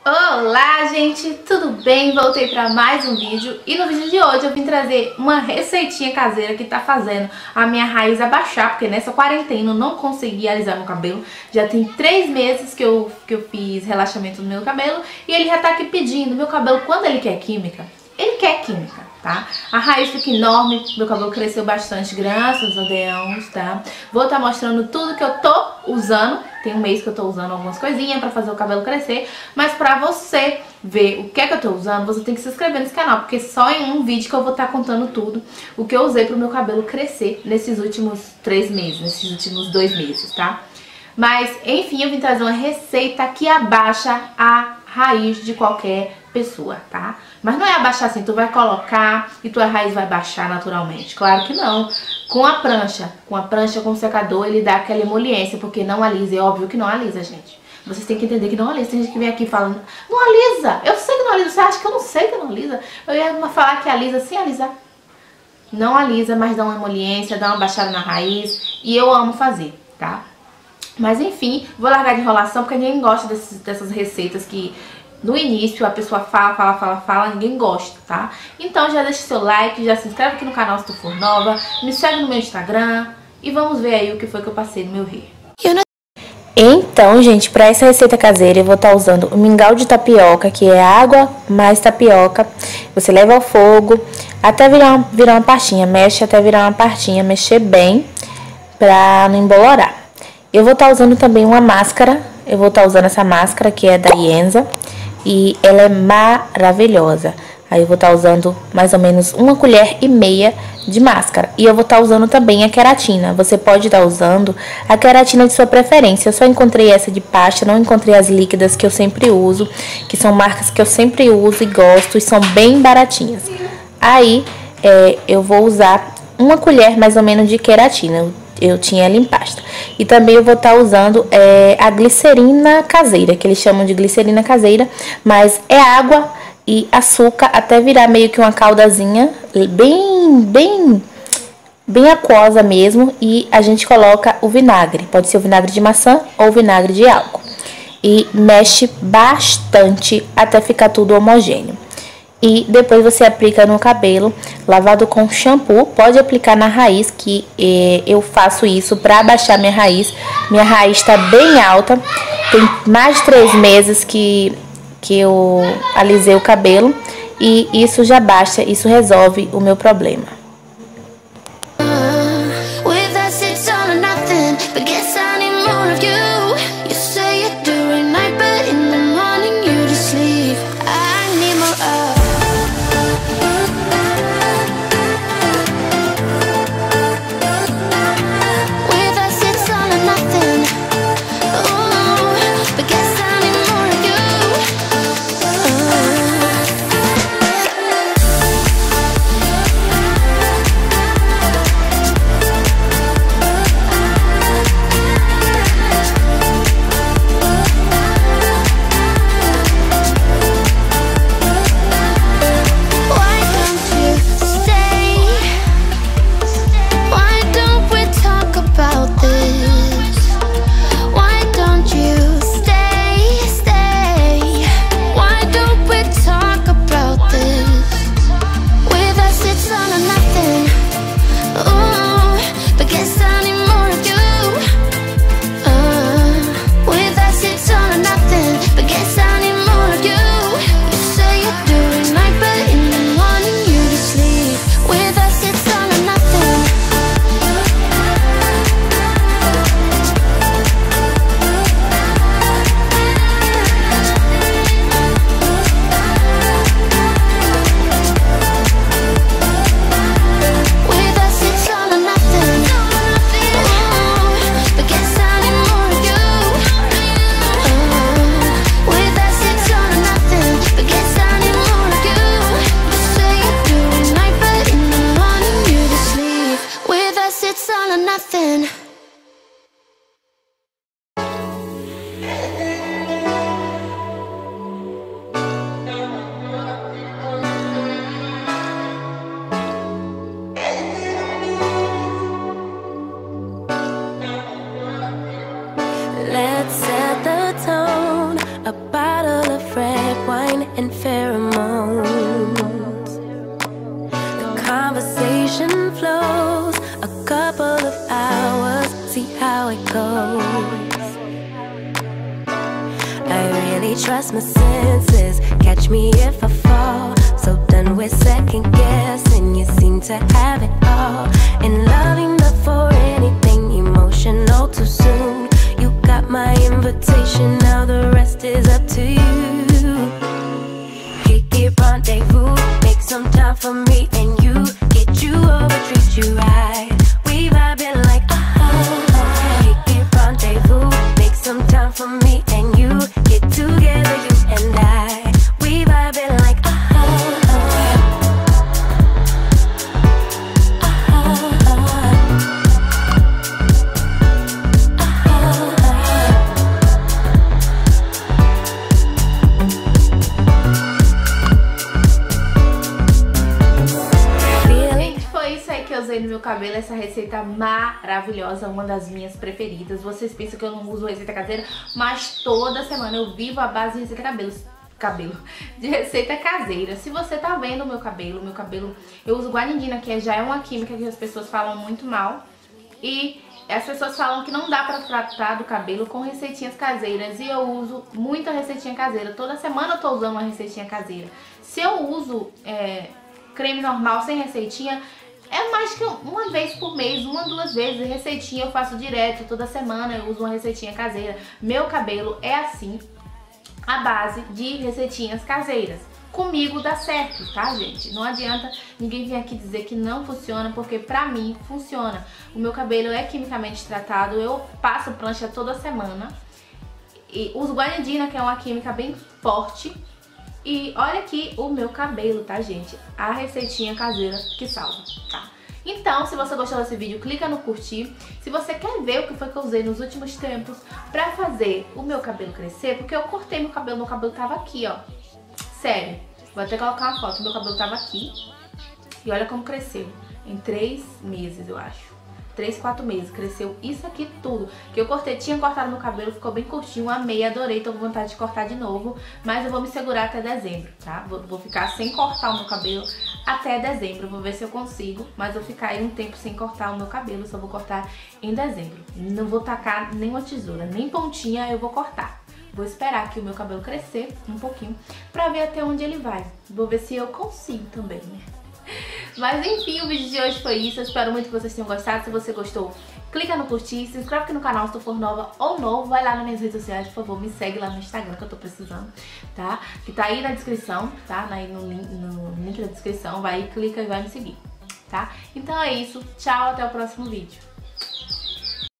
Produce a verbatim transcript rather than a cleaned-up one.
Olá, gente, tudo bem? Voltei para mais um vídeo e no vídeo de hoje eu vim trazer uma receitinha caseira que tá fazendo a minha raiz abaixar, porque nessa quarentena eu não consegui alisar meu cabelo. Já tem três meses que eu, que eu fiz relaxamento no meu cabelo e ele já tá aqui pedindo. Meu cabelo, quando ele quer química, ele quer química, tá? A raiz fica enorme, meu cabelo cresceu bastante, graças a Deus, tá? Vou estar mostrando tudo que eu tô usando. Tem um mês que eu tô usando algumas coisinhas pra fazer o cabelo crescer. Mas pra você ver o que é que eu tô usando, você tem que se inscrever nesse canal, porque só em um vídeo que eu vou estar contando tudo o que eu usei pro meu cabelo crescer nesses últimos três meses, nesses últimos dois meses, tá? Mas, enfim, eu vim trazer uma receita que abaixa a raiz de qualquer pessoa, tá? Mas não é abaixar assim, tu vai colocar e tua raiz vai baixar naturalmente. Claro que não. Com a prancha, com a prancha, com o secador, ele dá aquela emoliência, porque não alisa. É óbvio que não alisa, gente. Vocês têm que entender que não alisa. Tem gente que vem aqui falando, não alisa. Eu sei que não alisa. Você acha que eu não sei que não alisa? Eu ia falar que alisa sem alisar. Não alisa, mas dá uma emoliência, dá uma baixada na raiz. E eu amo fazer, tá? Mas enfim, vou largar de enrolação, porque ninguém gosta desses, dessas receitas que no início a pessoa fala, fala, fala, fala, ninguém gosta, tá? Então já deixa seu like, já se inscreve aqui no canal se tu for nova, me segue no meu Instagram e vamos ver aí o que foi que eu passei no meu rio. Então, gente, para essa receita caseira eu vou estar usando o mingau de tapioca, que é água mais tapioca. Você leva ao fogo até virar uma, virar uma pastinha, mexe até virar uma pastinha, mexer bem pra não embolorar. Eu vou estar usando também uma máscara, eu vou estar usando essa máscara que é da Ienza e ela é maravilhosa. Aí eu vou estar usando mais ou menos uma colher e meia de máscara. E eu vou estar usando também a queratina. Você pode estar usando a queratina de sua preferência. Eu só encontrei essa de pasta, não encontrei as líquidas que eu sempre uso, que são marcas que eu sempre uso e gosto e são bem baratinhas. Aí é, eu vou usar uma colher mais ou menos de queratina. Eu tinha ela em pasta. E também eu vou estar usando é, a glicerina caseira, que eles chamam de glicerina caseira, mas é água e açúcar até virar meio que uma caldazinha, bem, bem, bem aquosa mesmo. E a gente coloca o vinagre, pode ser o vinagre de maçã ou o vinagre de álcool. E mexe bastante até ficar tudo homogêneo. E depois você aplica no cabelo, lavado com shampoo. Pode aplicar na raiz, que eh, eu faço isso para abaixar minha raiz. Minha raiz está bem alta, tem mais de três meses que, que eu alisei o cabelo. E isso já baixa, isso resolve o meu problema. and pheromones. The conversation flows a couple of hours, see how it goes. I really trust my senses, catch me if I fall. So done with second guessing, you seem to have it all. And loving before anything emotional too soon. You got my invitation, now the rest is up to you. Kick it, rendezvous, make some time for me and you. Get you over, treat you right. We vibing like ah. Kick it, rendezvous, make some time for me and you. Get together, you and I. We vibing like ah. No meu cabelo, essa receita maravilhosa, uma das minhas preferidas. Vocês pensam que eu não uso receita caseira, mas toda semana eu vivo a base de receita cabelo, cabelo de receita caseira. Se você tá vendo o meu cabelo, meu cabelo, eu uso guanidina, que já é uma química que as pessoas falam muito mal, e as pessoas falam que não dá pra tratar do cabelo com receitinhas caseiras, e eu uso muita receitinha caseira. Toda semana eu tô usando uma receitinha caseira. Se eu uso é, creme normal sem receitinha, é mais que uma vez por mês, uma, duas vezes. Receitinha eu faço direto, toda semana eu uso uma receitinha caseira. Meu cabelo é assim, a base de receitinhas caseiras. Comigo dá certo, tá, gente? Não adianta ninguém vir aqui dizer que não funciona, porque pra mim funciona. O meu cabelo é quimicamente tratado, eu passo prancha toda semana. E uso guanidina, que é uma química bem forte. E olha aqui o meu cabelo, tá, gente? A receitinha caseira que salva, tá? Então, se você gostou desse vídeo, clica no curtir. Se você quer ver o que foi que eu usei nos últimos tempos pra fazer o meu cabelo crescer, porque eu cortei meu cabelo, meu cabelo tava aqui, ó. Sério, vou até colocar uma foto, meu cabelo tava aqui. E olha como cresceu, em três meses, eu acho. três, quatro meses, cresceu isso aqui tudo. Que eu cortei, tinha cortado meu cabelo, ficou bem curtinho, amei, adorei, tô com vontade de cortar de novo. Mas eu vou me segurar até dezembro, tá? Vou, vou ficar sem cortar o meu cabelo até dezembro, vou ver se eu consigo. Mas eu vou ficar aí um tempo sem cortar o meu cabelo, só vou cortar em dezembro. Não vou tacar nenhuma tesoura, nem pontinha eu vou cortar. Vou esperar que o meu cabelo crescer um pouquinho pra ver até onde ele vai. Vou ver se eu consigo também, né? Mas enfim, o vídeo de hoje foi isso. Eu espero muito que vocês tenham gostado. Se você gostou, clica no curtir, se inscreve aqui no canal se tu for nova ou novo. Vai lá nas minhas redes sociais, por favor, me segue lá no Instagram que eu tô precisando, tá? Que tá aí na descrição, tá? Aí no link, no link da descrição, vai, clica e vai me seguir, tá? Então é isso, tchau, até o próximo vídeo.